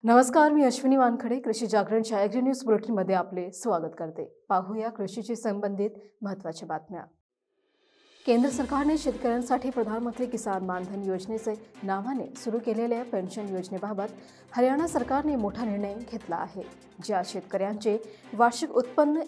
नमस्कार, मी अश्विनी वानखडे कृषी जागरणच्या agree news बुलेटिनमध्ये आपले स्वागत करते। पाहूया कृषीशी संबंधित महत्त्वाच्या बातम्या। केंद्र सरकारने शेतकऱ्यांसाठी प्रधानमंत्री किसान मानधन योजनेचे नावाने सुरू केलेल्या पेन्शन योजनेबाबत हरियाणा सरकारने मोठा निर्णय घेतला आहे। ज्या शेतकऱ्यांचे वार्षिक उत्पन्न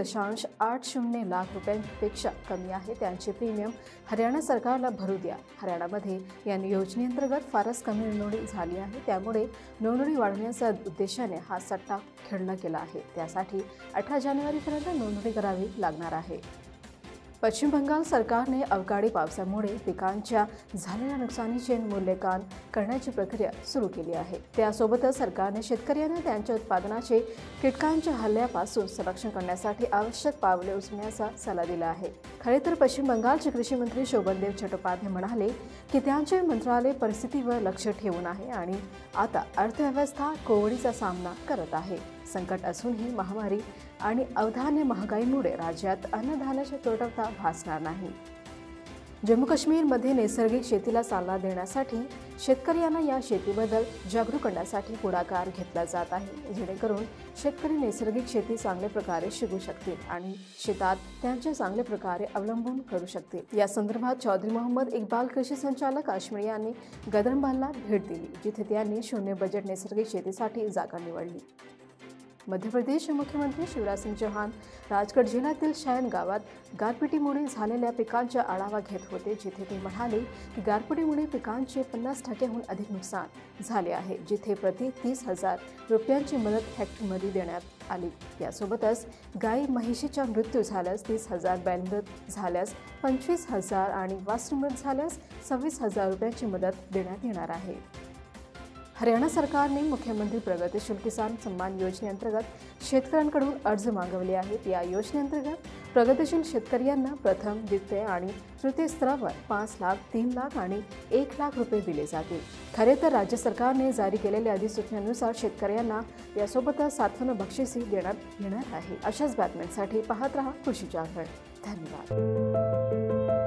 1.80 लाख रुपयांपेक्षा कमी आहे त्यांचे प्रीमियम हरियाणा सरकारला भरू द्या। हरियाणामध्ये या योजनेअंतर्गत फारच कमी नोंदणी झाली आहे, त्यामुळे नोंदणी वाढवण्याच्या उद्देशाने हा सट्टा खेळला गेला आहे। त्यासाठी 18 जानेवारीपर्यंत नोंदणी करावी लागणार आहे। पश्चिम बंगाल सरकारने अवकाळी पावसामुळे पिकांच्या झालेल्या नुकसानीचे मूल्यांकन करण्याची प्रक्रिया सुरू केली आहे। त्यासोबतच सरकारने शेतकऱ्यांना त्यांच्या उत्पादनाचे कीटकांच्या हल्ल्यापासून संरक्षण करण्यासाठी आवश्यक पावले उचलण्याचा सल्ला दिला आहे। खरे तर पश्चिम बंगालचे कृषी मंत्री शोभनदेव चट्टोपाध्याय म्हणाले की त्यांचे मंत्रालय परिस्थितीवर लक्ष ठेवून आहे आणि आता अर्थव्यवस्था कोविडचा सामना करत आहे। संकट असूनही महामारी आणि अवधान्य महागाईमुळे राज्यात अन्नधान्याचा तुटवडा भासणार नाही। जम्मू काश्मीरमध्ये नैसर्गिक शेतीला चालना देण्यासाठी शेतकऱ्यांना या शेतीबद्दल जागरूक करण्यासाठी पुढाकार घेतला जात आहे, जेणेकरून शेतकरी नैसर्गिक शेती चांगल्या प्रकारे शिकू शकतील आणि शेतात त्यांचे चांगल्या प्रकारे अवलंबून करू शकतील। या संदर्भात चौधरी मोहम्मद इक्बाल कृषी संचालक काश्मीर यांनी गदरंबालला भेट दिली, जिथे त्यांनी शून्य बजेट नैसर्गिक शेतीसाठी जागा निवडली। मध्य प्रदेशचे मुख्यमंत्री शिवराज सिंग चौहान राजगड जिल्ह्यातील शयन गावात गारपिटीमुळे झालेल्या पिकांचा आढावा घेत होते, जिथे ते म्हणाले की गारपिटीमुळे पिकांचे 50%हून अधिक नुकसान झाले आहे, जिथे प्रति 30,000 रुपयांची मदत हेक्टरमध्ये देण्यात आली। यासोबतच गाई म्हशीचा मृत्यू झाल्यास 30,000, बैल मृत झाल्यास 25,000 आणि वासरू मृत झाल्यास 26,000 रुपयांची मदत देण्यात येणार आहे। हरियाणा सरकारने मुख्यमंत्री प्रगतिशील किसान सन्मान योजनेअंतर्गत शेतकऱ्यांकडून अर्ज मागवले आहेत। या योजनेअंतर्गत प्रगतिशील शेतकऱ्यांना प्रथम, द्वितीय आणि तृतीय स्तरावर 5 लाख, 3 लाख आणि 1 लाख रुपये दिले जातील। खरे तर राज्य सरकारने जारी केलेल्या अधिसूचनेनुसार शेतकऱ्यांना यासोबतच 7 बक्षीस देण्यात येणार आहे। अशाच बातम्यांसाठी पाहत रहा कृषी जागरण। धन्यवाद।